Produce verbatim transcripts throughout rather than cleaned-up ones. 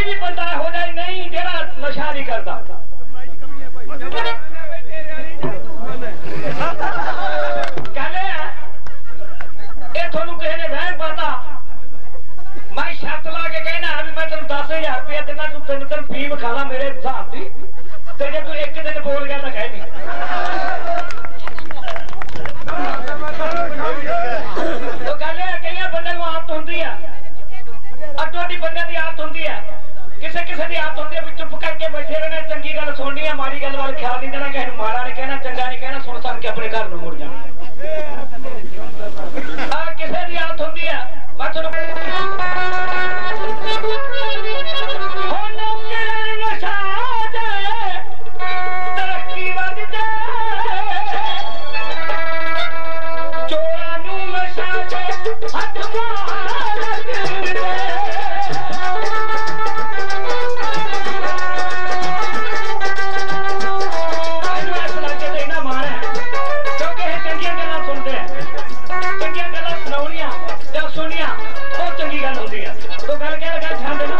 कोई भी बंदा हो जाए नहीं जेड़ा नशा नहीं करता कहले ये थोनू किसी ने वह पता मैं शर्त ला के कहना भी मैं तेन दस हजार रुपया देना तू तीन दिन फीम खा ला मेरे हिसाब की तो जे तू एक दिन बोल गया तो कह दी तो गल कई बंदे को आदत होंगी है अड्डो अड्डी बंदे की आदत होंगी है किसी किसी की आदत होंगी है चुप करके बैठे रहना चंगी गल सुननी है माड़ी गल वाल ख्याल नहीं देना किसी माड़ा नहीं कहना चंगा नहीं कहना सुन सन के अपने घर में मुड़ जाना किसी की आदत होंगी है मैं तरक्की वध चोरा नू नशा हथ सुनिया बहुत चंगी गल होती है तो गल क्या लगा ध्यान देना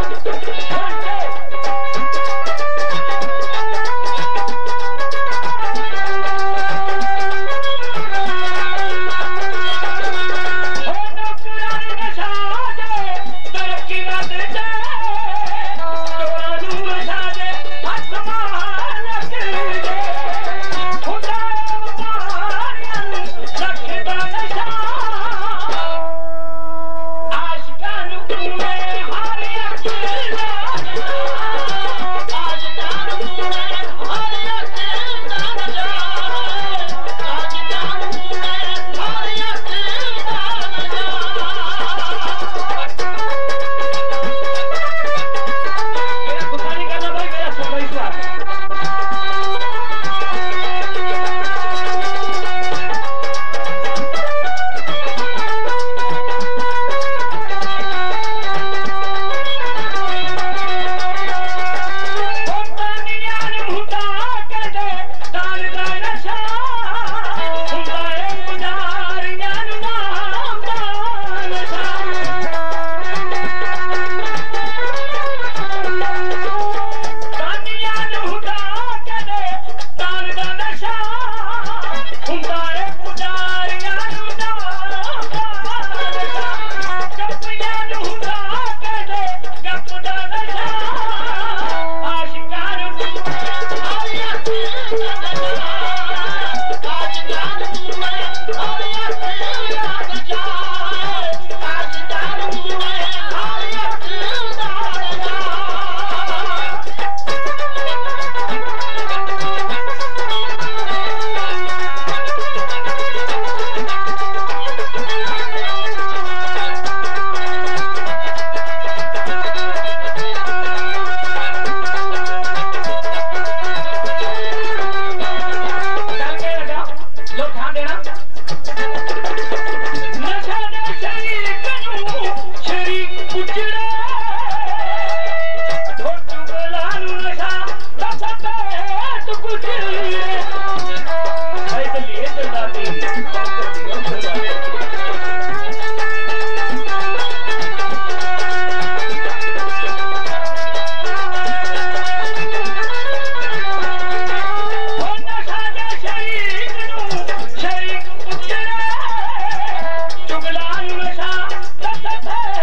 Hey!